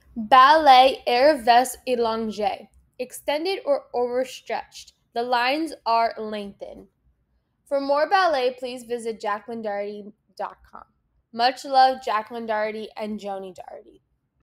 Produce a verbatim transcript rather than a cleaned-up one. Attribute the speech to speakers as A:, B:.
A: Ballet Arabesque allongee. Extended or overstretched. The lines are lengthened. For more ballet, please visit jacklyn dougherty dot com. Much love, Jacklyn Dougherty and Joni Dougherty.